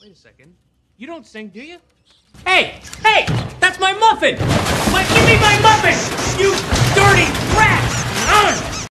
Wait a second. You don't sing, do you? Hey! Hey! That's my muffin! Give me my muffin!